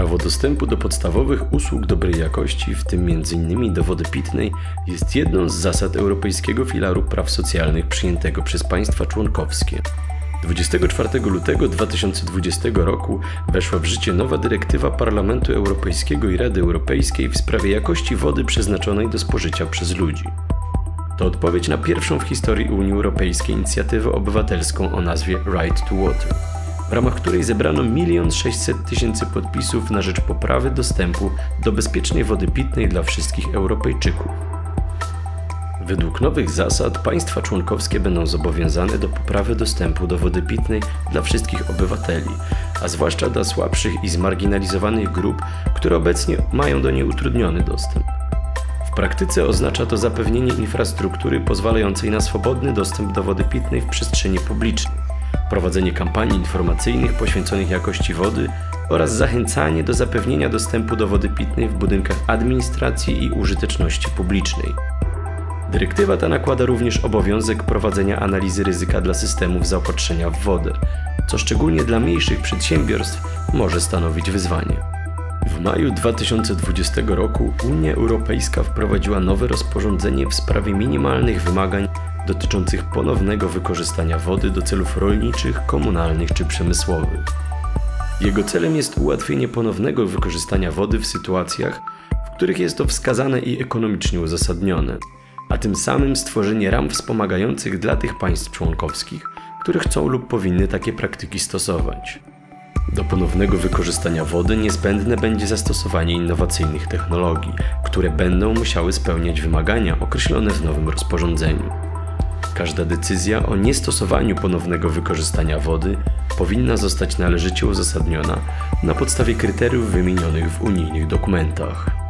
Prawo dostępu do podstawowych usług dobrej jakości, w tym m.in. do wody pitnej, jest jedną z zasad Europejskiego Filaru Praw Socjalnych przyjętego przez państwa członkowskie. 24 lutego 2020 roku weszła w życie nowa dyrektywa Parlamentu Europejskiego i Rady Europejskiej w sprawie jakości wody przeznaczonej do spożycia przez ludzi. To odpowiedź na pierwszą w historii Unii Europejskiej inicjatywę obywatelską o nazwie Right to Water, w ramach której zebrano 1 600 000 podpisów na rzecz poprawy dostępu do bezpiecznej wody pitnej dla wszystkich Europejczyków. Według nowych zasad państwa członkowskie będą zobowiązane do poprawy dostępu do wody pitnej dla wszystkich obywateli, a zwłaszcza dla słabszych i zmarginalizowanych grup, które obecnie mają do niej utrudniony dostęp. W praktyce oznacza to zapewnienie infrastruktury pozwalającej na swobodny dostęp do wody pitnej w przestrzeni publicznej, prowadzenie kampanii informacyjnych poświęconych jakości wody oraz zachęcanie do zapewnienia dostępu do wody pitnej w budynkach administracji i użyteczności publicznej. Dyrektywa ta nakłada również obowiązek prowadzenia analizy ryzyka dla systemów zaopatrzenia w wodę, co szczególnie dla mniejszych przedsiębiorstw może stanowić wyzwanie. W maju 2020 roku Unia Europejska wprowadziła nowe rozporządzenie w sprawie minimalnych wymagań dotyczących ponownego wykorzystania wody do celów rolniczych, komunalnych czy przemysłowych. Jego celem jest ułatwienie ponownego wykorzystania wody w sytuacjach, w których jest to wskazane i ekonomicznie uzasadnione, a tym samym stworzenie ram wspomagających dla tych państw członkowskich, które chcą lub powinny takie praktyki stosować. Do ponownego wykorzystania wody niezbędne będzie zastosowanie innowacyjnych technologii, które będą musiały spełniać wymagania określone w nowym rozporządzeniu. Każda decyzja o niestosowaniu ponownego wykorzystania wody powinna zostać należycie uzasadniona na podstawie kryteriów wymienionych w unijnych dokumentach.